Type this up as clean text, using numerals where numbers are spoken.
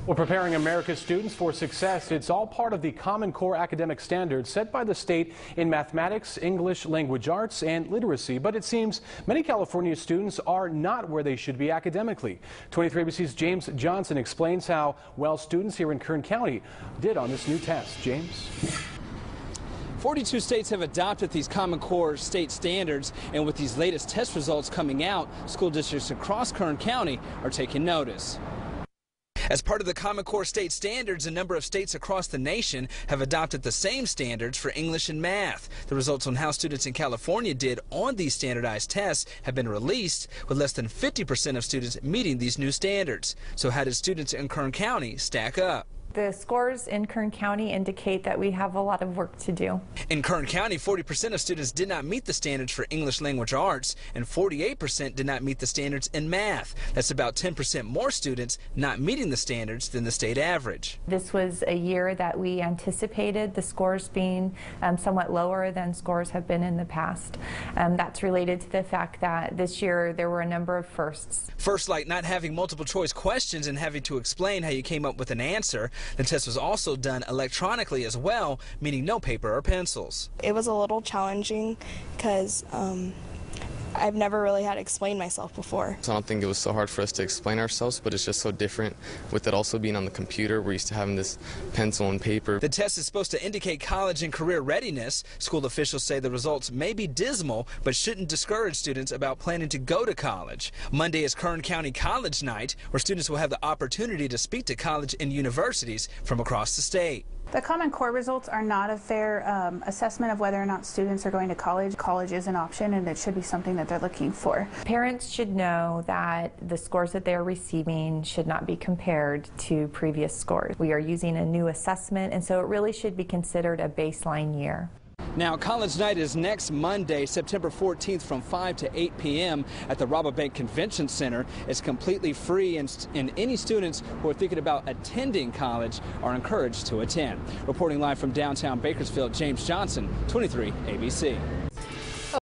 Well, preparing America's students for success, it's all part of the Common Core academic standards set by the state in mathematics, English, language arts, and literacy. But it seems many California students are not where they should be academically. 23 ABC's James Johnson explains how well students here in Kern County did on this new test. James? 42 states have adopted these Common Core state standards, and with these latest test results coming out, school districts across Kern County are taking notice. As part of the Common Core state standards, a number of states across the nation have adopted the same standards for English and math. The results on how students in California did on these standardized tests have been released, with less than 50% of students meeting these new standards. So how did students in Kern County stack up? The scores in Kern County indicate that we have a lot of work to do. In Kern County, 40% of students did not meet the standards for English language arts, and 48% did not meet the standards in math. That's about 10% more students not meeting the standards than the state average. This was a year that we anticipated the scores being somewhat lower than scores have been in the past. That's related to the fact that this year there were a number of firsts. First, like not having multiple choice questions and having to explain how you came up with an answer. The test was also done electronically as well, meaning no paper or pencils. It was a little challenging because I've never really had to explain myself before. So I don't think it was so hard for us to explain ourselves, but it's just so different with it also being on the computer. We're used to having this pencil and paper. The test is supposed to indicate college and career readiness. School officials say the results may be dismal, but shouldn't discourage students about planning to go to college. Monday is Kern County College Night, where students will have the opportunity to speak to college and universities from across the state. The Common Core results are not a fair assessment of whether or not students are going to college. College is an option, and it should be something that they're looking for. Parents should know that the scores that they're receiving should not be compared to previous scores. We are using a new assessment, and so it really should be considered a baseline year. Now, College Night is next Monday, September 14th from 5 to 8 p.m. at the Rabobank Convention Center. It's completely free, and any students who are thinking about attending college are encouraged to attend. Reporting live from downtown Bakersfield, James Johnson, 23 ABC.